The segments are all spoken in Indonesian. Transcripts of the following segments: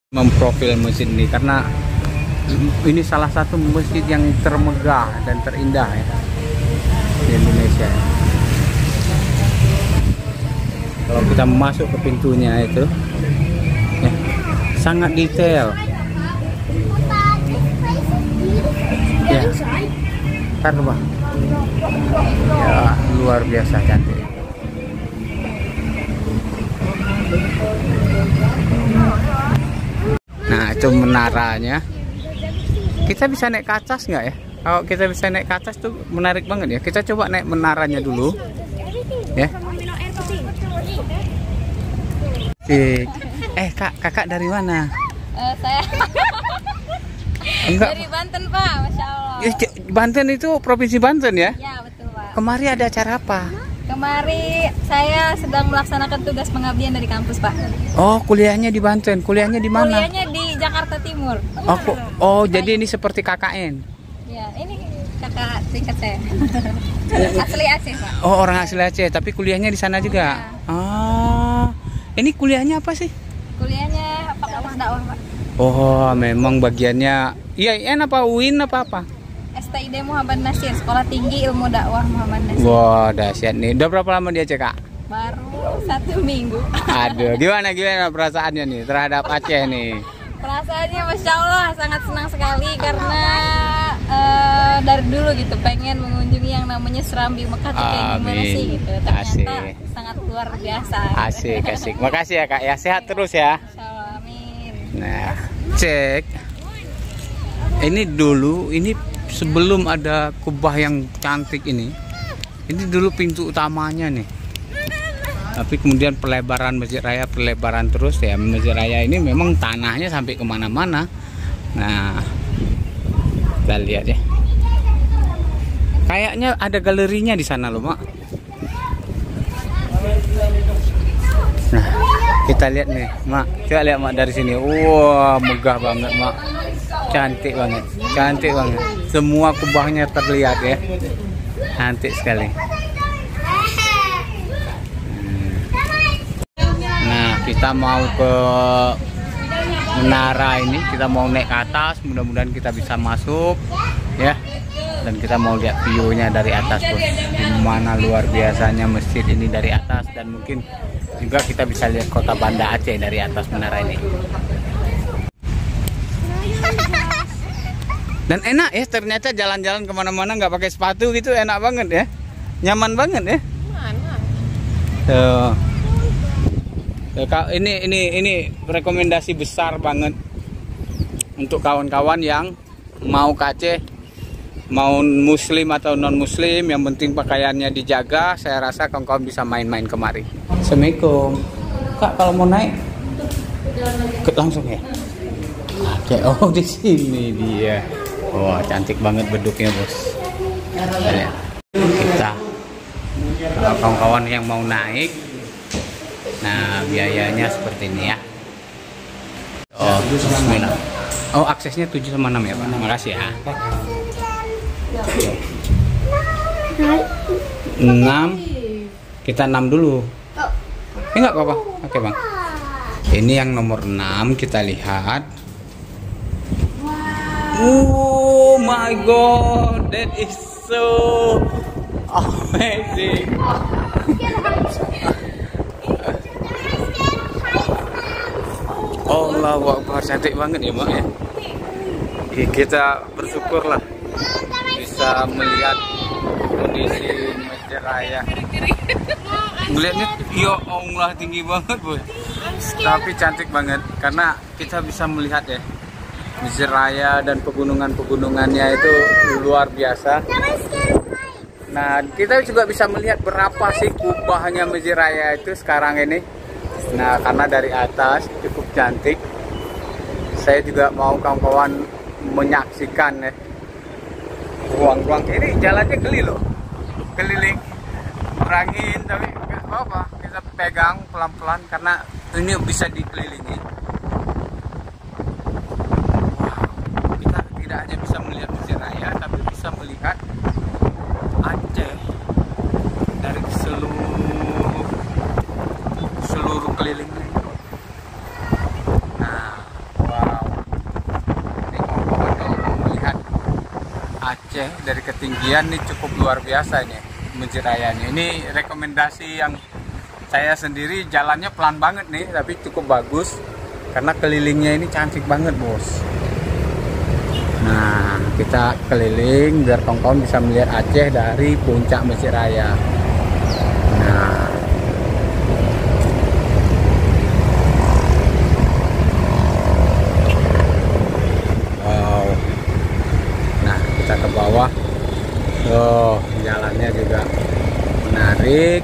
memprofil masjid ini karena ini salah satu masjid yang termegah dan terindah ya di Indonesia. Kalau kita masuk ke pintunya itu ya, sangat detail ya. Ntar Bang. Ya, luar biasa cantik. Nah, itu menaranya. Kita bisa naik ke atas nggak ya? Kalau kita bisa naik ke atas tuh menarik banget ya. Kita coba naik menaranya dulu, ya. Kakak dari mana? Saya Enggak. dari Banten, Pak. Masya Allah. Banten itu provinsi Banten ya? Ya, betul, Pak. Kemari ada acara apa? Kemari saya sedang melaksanakan tugas pengabdian dari kampus, Pak. Oh, kuliahnya di Banten. Kuliahnya di mana? Kuliahnya di Jakarta Timur. Jadi ini seperti KKN. Ya, ini kakak tingkat saya. Asli Aceh, Pak. Oh, orang asli Aceh, tapi kuliahnya di sana juga. Ah, ini kuliahnya apa sih? Kuliahnya Fakultas Dakwah, Pak. Oh, memang bagiannya IAIN apa UIN apa? STID Muhammad Nasir, Sekolah Tinggi Ilmu Dakwah Muhammad Nasir. Wah, dahsyat nih. Udah berapa lama dia Aceh, Kak? Baru 1 minggu. Aduh, gimana perasaannya nih terhadap Aceh nih? Perasaannya Masya Allah sangat senang sekali karena dari dulu gitu pengen mengunjungi yang namanya Serambi Mekah tuh kayak gimana sih gitu. Ternyata Asik. sangat luar biasa. Asik. Makasih ya Kak ya, sehat terus ya. Masya Allah, amin. Nah, cek. Ini dulu, ini sebelum ada kubah yang cantik ini dulu pintu utamanya nih. Tapi kemudian pelebaran Masjid Raya, pelebaran terus ya. Masjid Raya ini memang tanahnya sampai kemana-mana. Nah, kita lihat ya. Kayaknya ada galerinya di sana loh, Mak. Nah, kita lihat nih, Mak. Coba lihat Mak dari sini. Wah, megah banget, Mak. Cantik banget. Semua kubahnya terlihat ya. Cantik sekali. Kita mau ke menara ini, kita mau naik ke atas, mudah-mudahan kita bisa masuk ya. Dan kita mau lihat view-nya dari atas, Bos. Gimana luar biasanya masjid ini dari atas, dan mungkin juga kita bisa lihat kota Banda Aceh dari atas menara ini. Dan enak ya, ternyata jalan-jalan kemana-mana nggak pakai sepatu gitu, enak banget ya, nyaman banget ya. Tuh. Ini rekomendasi besar banget untuk kawan-kawan yang mau ke Aceh, mau muslim atau non muslim, yang penting pakaiannya dijaga. Saya rasa kawan-kawan bisa main-main kemari. Assalamualaikum Kak, kalau mau naik langsung ya. Oke, oh di sini dia. Wah, cantik banget beduknya, Bos. Kita kawan-kawan yang mau naik, nah biayanya seperti ini ya. Oh, bismillah. Oh, aksesnya 7 sama 6 ya, Pak. Makasih ya. 6. Kita 6 dulu. Enggak apa-apa. Oke, Bang. Ini yang nomor 6 kita lihat. Oh my god, that is so amazing. Allahu Akbar, cantik banget ya, Mak ya. Kita bersyukurlah bisa melihat kondisi Masjid Raya. Melihatnya, ya Allah, tinggi banget, Bu. Tapi cantik banget karena kita bisa melihat ya Masjid Raya dan pegunungan-pegunungannya itu luar biasa. Nah, kita juga bisa melihat berapa sih kubahnya Masjid Raya itu sekarang ini. Nah, karena dari atas cukup cantik. Saya juga mau kawan-kawan menyaksikan ya ruang-ruang ini. Jalannya geli loh, keliling berangin, tapi nggak apa-apa, kita pegang pelan-pelan karena ini bisa dikelilingi. Kita tidak hanya bisa melihat Masjid Raya, tapi bisa melihat Aceh dari seluruh kelilingnya. Nah, Aceh dari ketinggian nih cukup luar biasa ini Masjid Rayanya. Ini rekomendasi yang saya sendiri, jalannya pelan banget nih tapi cukup bagus karena kelilingnya ini cantik banget bos. Nah kita keliling biar kawan-kawan bisa melihat Aceh dari puncak Masjid Raya. Nah wow, nah kita ke bawah. Oh jalannya juga menarik.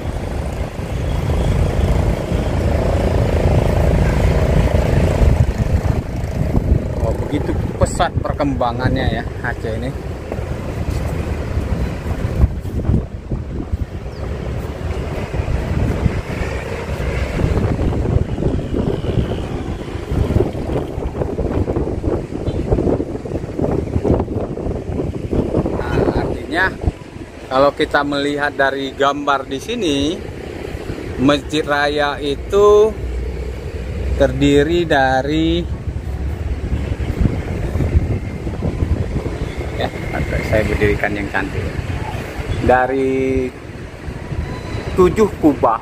Begitu pesat perkembangannya ya Aceh ini. Nah, artinya kalau kita melihat dari gambar di sini, Masjid Raya itu terdiri dari saya berdirikan yang cantik dari 7 kubah.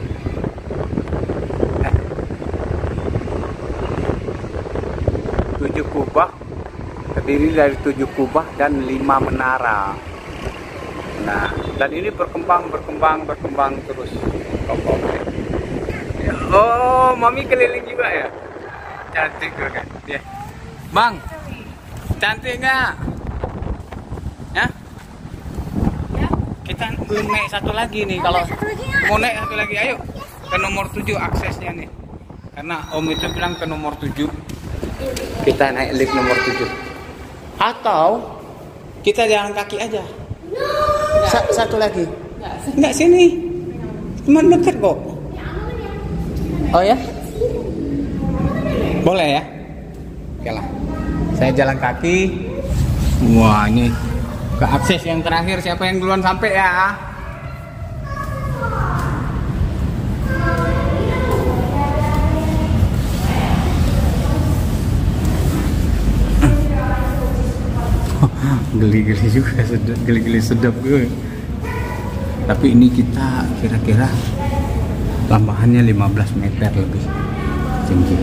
7 kubah, terdiri dari 7 kubah dan 5 menara. Nah, dan ini berkembang terus. Oh, mami keliling juga ya. Cantik juga kan dia. Bang, cantik nggak? Ya? Ya? Kita belum naik satu lagi nih. Kalau mau naik satu lagi, ayo ke nomor 7 aksesnya nih. Karena Om itu bilang ke nomor 7. Kita naik lift nomor 7. Atau kita jalan kaki aja. Satu lagi. Enggak sini. Cuma dekat kok. Oh ya? Boleh ya? Oke lah. Saya jalan kaki. Wah, ini ke akses yang terakhir. Siapa yang duluan sampai ya? Geli-geli juga, geli-geli sedap gue. Tapi ini kita kira-kira tambahannya 15 meter lebih tinggi.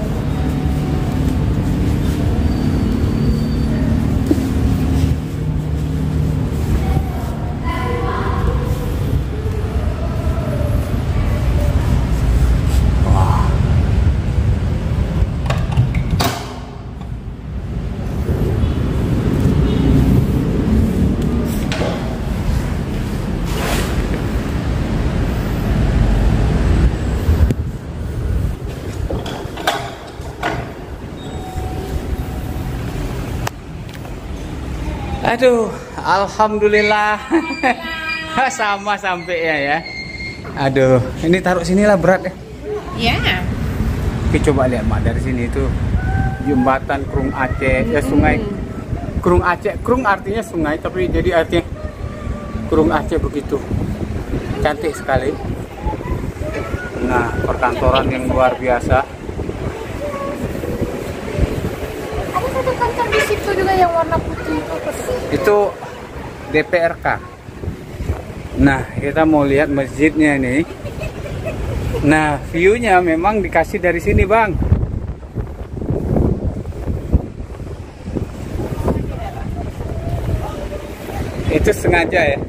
Aduh, alhamdulillah. Sama sampai ya. Aduh, ini taruh sinilah berat ya. Iya. Oke, coba lihat Mak dari sini itu jembatan Krung Aceh, ya sungai Krung Aceh. Krung artinya sungai, tapi jadi artinya Krung Aceh begitu. Cantik sekali. Nah, perkantoran yang luar biasa. Ada satu kantor di situ juga yang warna putih itu DPRK. Nah, kita mau lihat masjidnya nih. Nah, view-nya memang dikasih dari sini, Bang. Itu sengaja ya.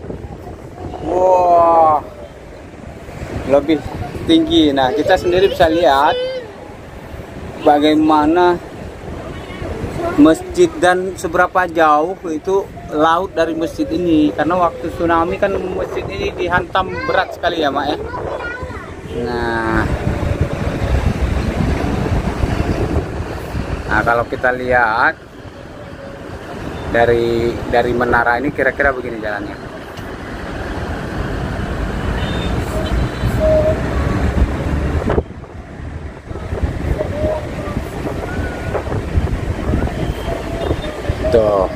Wow, lebih tinggi. Nah, kita sendiri bisa lihat bagaimana masjid dan seberapa jauh itu laut dari masjid ini. Karena waktu tsunami kan masjid ini dihantam berat sekali ya Mak ya. Nah kalau kita lihat dari menara ini kira-kira begini jalannya. Tuh.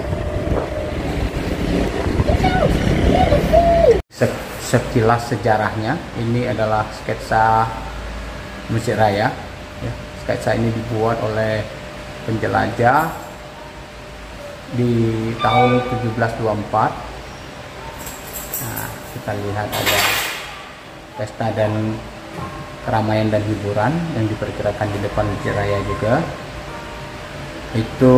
Sekilas sejarahnya, ini adalah sketsa Masjid Raya. Ya, sketsa ini dibuat oleh penjelajah di tahun 1724. Nah, kita lihat ada pesta dan keramaian dan hiburan yang diperkirakan di depan Masjid Raya juga. Itu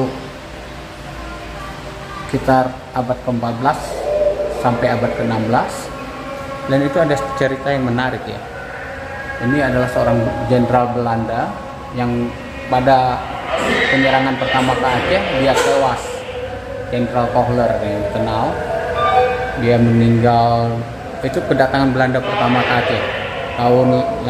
sekitar abad ke-14 sampai abad ke-16, dan itu ada cerita yang menarik ya. Ini adalah seorang jenderal Belanda yang pada penyerangan pertama ke Aceh dia tewas. Jenderal Kohler yang dikenal, dia meninggal. Itu kedatangan Belanda pertama ke Aceh tahun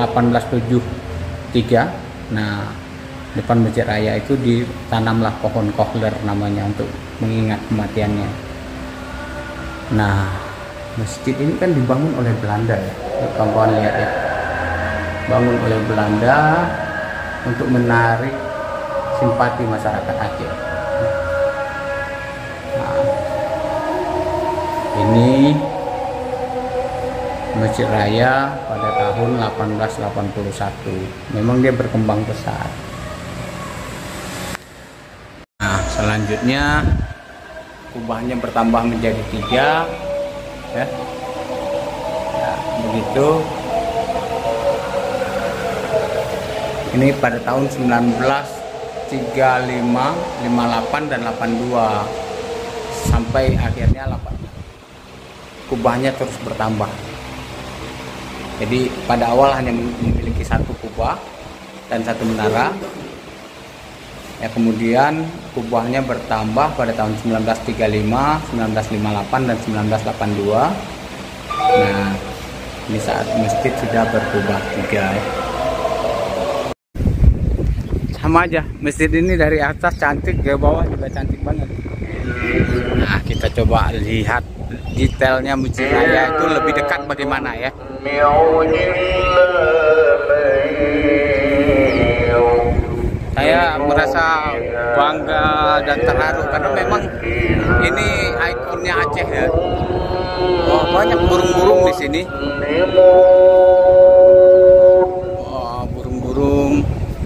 1873. Nah, depan Masjid Raya itu ditanamlah pohon Kohler namanya untuk mengingat kematiannya. Nah, masjid ini kan dibangun oleh Belanda ya, kawan-kawan lihat ya, bangun oleh Belanda untuk menarik simpati masyarakat Aceh. Nah, ini Masjid Raya pada tahun 1881. Memang dia berkembang pesat. Nah, selanjutnya kubahnya bertambah menjadi 3 ya. Nah, begitu. Ini pada tahun 1935, 58 dan 82 sampai akhirnya kubahnya terus bertambah. Jadi pada awal hanya memiliki 1 kubah dan 1 menara. Ya, kemudian kubahnya bertambah pada tahun 1935, 1958 dan 1982. Nah, ini saat masjid sudah berkubah 3 ya. Sama aja, masjid ini dari atas cantik, ke bawah juga cantik banget. Nah, kita coba lihat detailnya Masjid Raya itu lebih dekat bagaimana ya. Saya merasa bangga dan terharu karena memang ini ikonnya Aceh ya. Oh, banyak burung-burung di sini. Oh, burung-burung.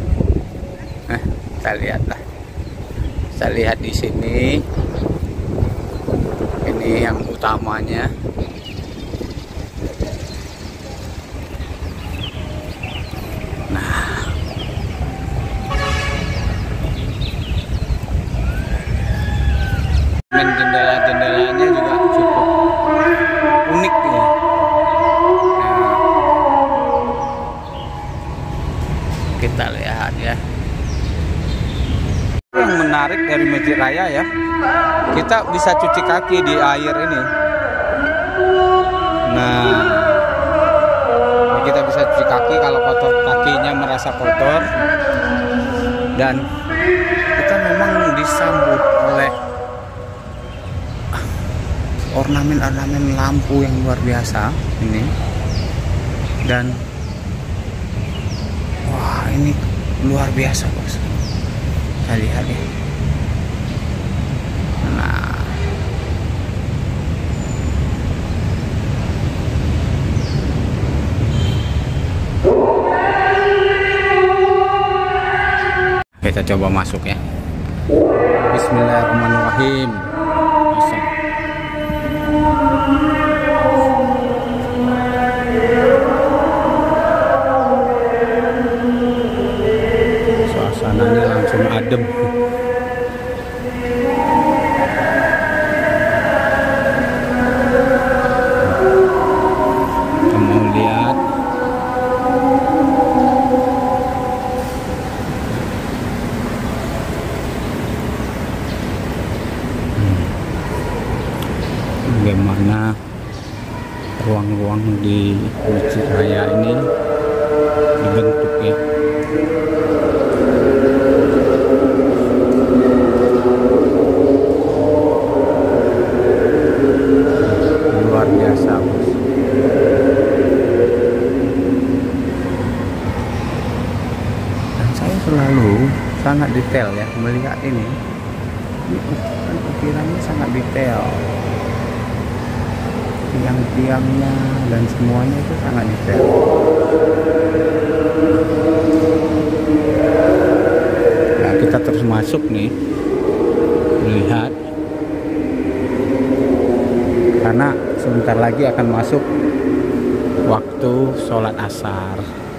Kita lihatlah. Saya lihat di sini. Ini yang utamanya. Nah, jendela-jendelanya juga cukup unik ya. Nah, kita lihat ya. Yang menarik dari Masjid Raya ya, kita bisa cuci kaki di air ini. Nah, kita bisa cuci kaki kalau kotor, kakinya merasa kotor. Dan kita memang disambut oleh ornamen-ornamen lampu yang luar biasa ini. Dan wah, ini luar biasa bos. Kita lihat ya. Nah, kita coba masuk ya. Bismillahirrahmanirrahim. Masuk. Suasananya langsung adem. Kita mau lihat. Bagaimana ruang-ruang di Masjid Raya ini dibentuk ya. Luar biasa bos. Dan saya selalu sangat detail ya melihat ini ukirannya sangat detail. Tiang-tiangnya dan semuanya itu sangat detail. Nah, kita terus masuk nih. melihat, karena sebentar lagi akan masuk waktu sholat asar.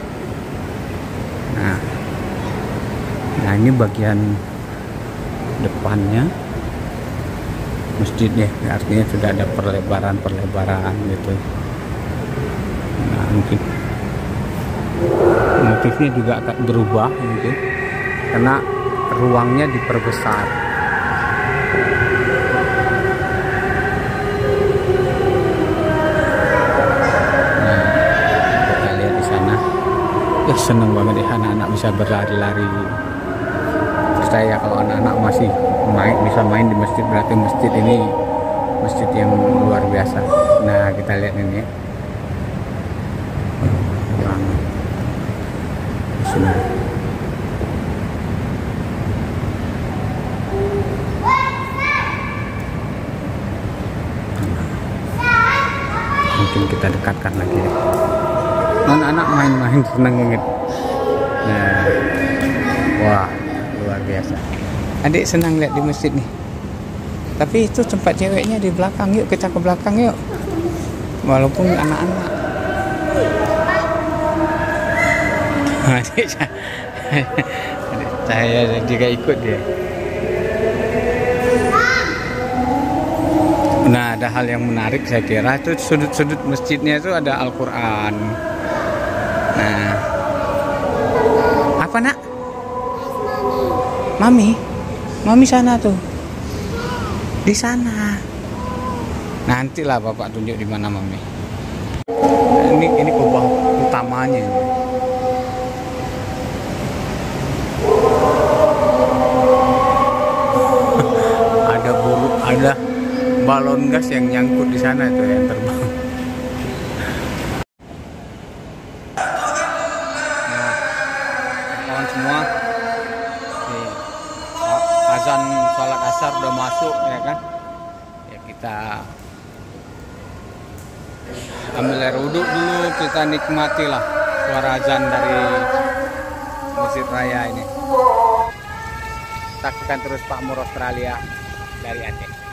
Nah ini bagian depannya masjidnya, artinya sudah ada perlebaran gitu. Nah mungkin motifnya juga akan berubah mungkin karena ruangnya diperbesar. Nah kita lihat di sana, ya seneng banget deh anak-anak bisa berlari-lari. Percaya kalau anak-anak masih bisa main di masjid, berarti masjid ini masjid yang luar biasa. Nah kita lihat ini ya, sini. Mungkin kita dekatkan lagi ya. Anak-anak main-main seneng banget. Nah, wah luar biasa. Adik senang lihat di masjid nih. Tapi itu tempat ceweknya di belakang, yuk kita ke belakang yuk. Walaupun anak-anak. Adik saya juga ikut dia. Nah ada hal yang menarik saya kira, itu sudut-sudut masjidnya itu ada Al-Quran. Nah apa nak? Mami sana tuh, di sana. Nantilah bapak tunjuk di mana mami. Ini kubah utamanya. Ada burung, ada balon gas yang nyangkut di sana itu yang terbang. Nah, kawan semua, nih, azan sholat asar udah masuk ya kan? Ya kita ambil air wudhu dulu, kita nikmatilah suara azan dari Masjid Raya ini. Saksikan terus Pak Mur Australia dari Aceh.